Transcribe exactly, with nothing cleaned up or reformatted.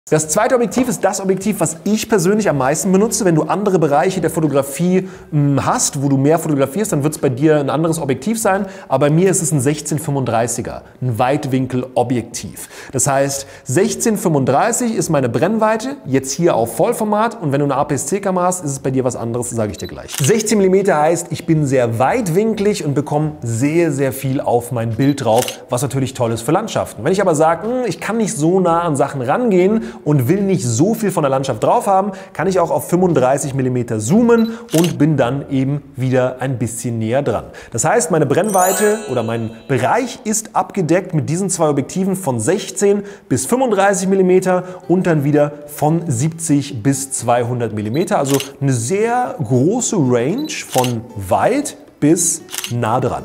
Das zweite Objektiv ist das Objektiv, was ich persönlich am meisten benutze. Wenn du andere Bereiche der Fotografie mh, hast, wo du mehr fotografierst, dann wird es bei dir ein anderes Objektiv sein. Aber bei mir ist es ein sechzehn fünfunddreißiger, ein Weitwinkelobjektiv. Das heißt, sechzehn fünfunddreißig ist meine Brennweite, jetzt hier auf Vollformat. Und wenn du eine A P S C-Kamera hast, ist es bei dir was anderes, sage ich dir gleich. sechzehn Millimeter heißt, ich bin sehr weitwinklig und bekomme sehr, sehr viel auf mein Bild drauf, was natürlich toll ist für Landschaften. Wenn ich aber sage, ich kann nicht so nah an Sachen rangehen und will nicht so viel von der Landschaft drauf haben, kann ich auch auf fünfunddreißig Millimeter zoomen und bin dann eben wieder ein bisschen näher dran. Das heißt, meine Brennweite oder mein Bereich ist abgedeckt mit diesen zwei Objektiven von sechzehn bis fünfunddreißig Millimeter und dann wieder von siebzig bis zweihundert Millimeter. Also eine sehr große Range von weit bis nah dran.